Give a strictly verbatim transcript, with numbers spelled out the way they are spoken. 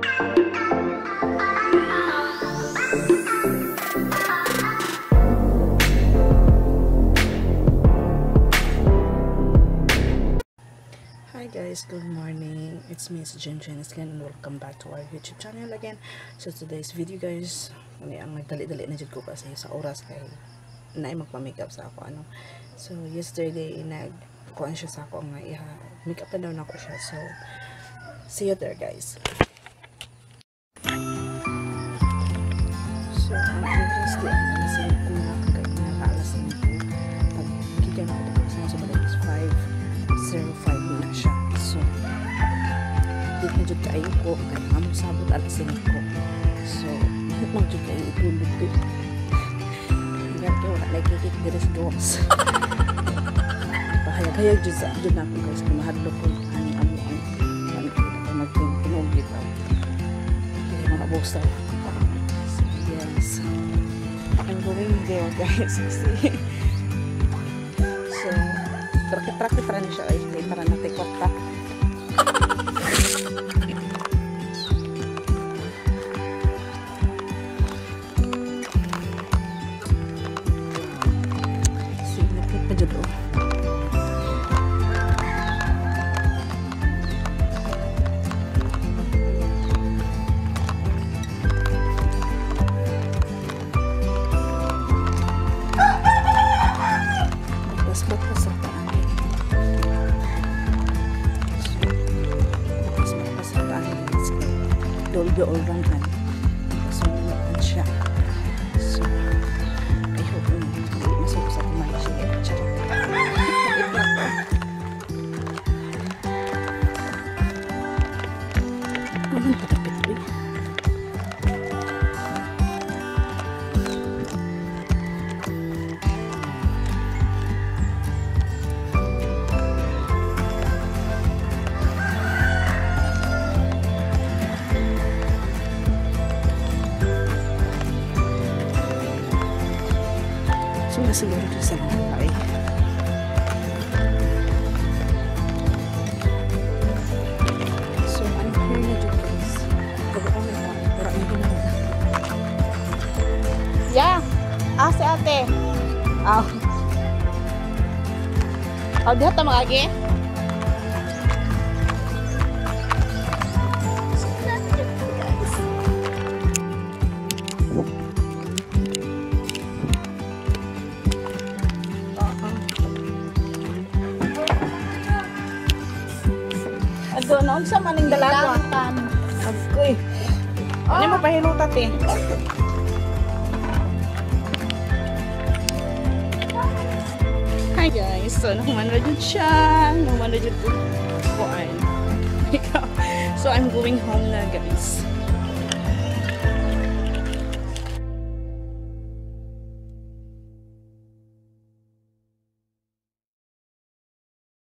Hi guys, good morning. It's me, Jemchen Escrin, and welcome back to our YouTube channel again. So today's video guys, ano ang nagdali-dali na jud ko kasi sa oras kay naay magpa-makeup sa ako ano. So yesterday nag kuan siya sa ako nga iha makeup na daw na ko siya. So see you there guys. So ang interest din ang sa kung nakakay na alas na ko. Pag kita na ko sa sa balik is five zero five na siya. So dito na jud kayo ko kay among sabot alas na ko. So mag jud kayo itulog ko. Nga ko wala like kikik dire sa doors. Bahaya-bahaya jud sa jud na ko guys kung mahadlok ko ang amo ang ang magtinog dito. Kaya mga boss tayo. Yes, I'm going there guys. See? So rakit-rakit rin siya ay para natikot pa. See, nakit pa dyan o. Batas-batas sa taan. Batas-batas sa taan. Doldo o ranghan. So, nalapan siya. So, I hope um, hindi masok sa kumain siya. Charot. Ito na to. Naman patapit ko eh. So, nasiguro dito sa mga pare. So, I'm here na dito guys. Pag-on na pa. Pero ang ginawa na. Yeah. Ah, si ate. Ah. Oh, dihat ta magagi. Ado, naon sa maning dalaga? Agkoy. Ano mo pahilutat eh? Hi guys, so nakuman na dyan siya. Nakuman na dyan po. So I'm going home na guys.